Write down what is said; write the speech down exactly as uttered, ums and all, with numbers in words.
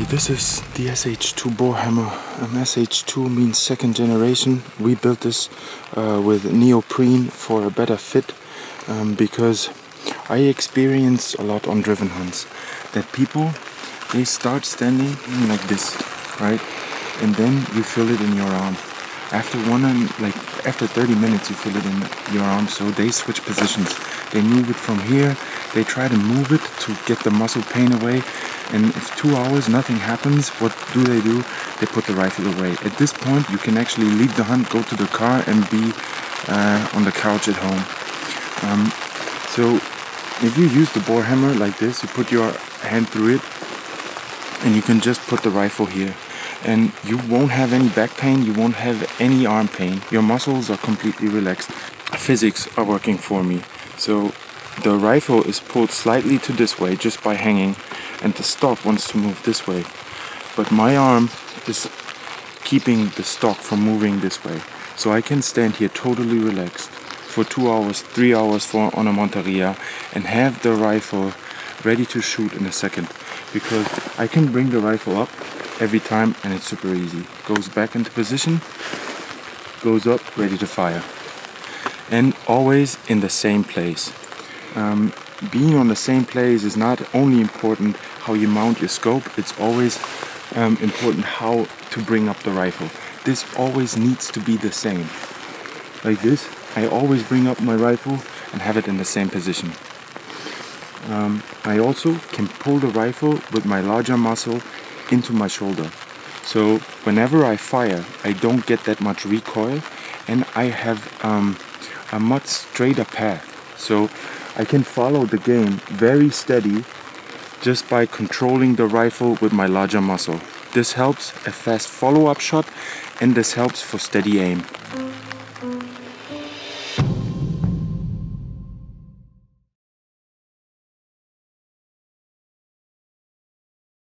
This is the S H two Boarhammer. Um, S H two means second generation. We built this uh, with neoprene for a better fit um, because I experience a lot on driven hunts that people, they start standing like this, right? And then you feel it in your arm. After one and like after thirty minutes you feel it in your arm, so they switch positions. They move it from here, they try to move it to get the muscle pain away, and if two hours nothing happens, what do they do? They put the rifle away. At this point you can actually leave the hunt, go to the car and be uh, on the couch at home. Um, so if you use the boar hammer like this, you put your hand through it and you can just put the rifle here. And you won't have any back pain, you won't have any arm pain. Your muscles are completely relaxed. Physics are working for me. So the rifle is pulled slightly to this way just by hanging, and the stock wants to move this way. But my arm is keeping the stock from moving this way. So I can stand here totally relaxed for two hours, three hours for on a Monteria and have the rifle ready to shoot in a second. Because I can bring the rifle up every time and it's super easy. Goes back into position, goes up, ready to fire. And always in the same place. Um, being on the same place is not only important how you mount your scope, it's always um, important how to bring up the rifle. This always needs to be the same. Like this, I always bring up my rifle and have it in the same position. Um, I also can pull the rifle with my larger muscle into my shoulder. So whenever I fire, I don't get that much recoil and I have um, a much straighter path. So I can follow the game very steady just by controlling the rifle with my larger muscle. This helps a fast follow-up shot and this helps for steady aim.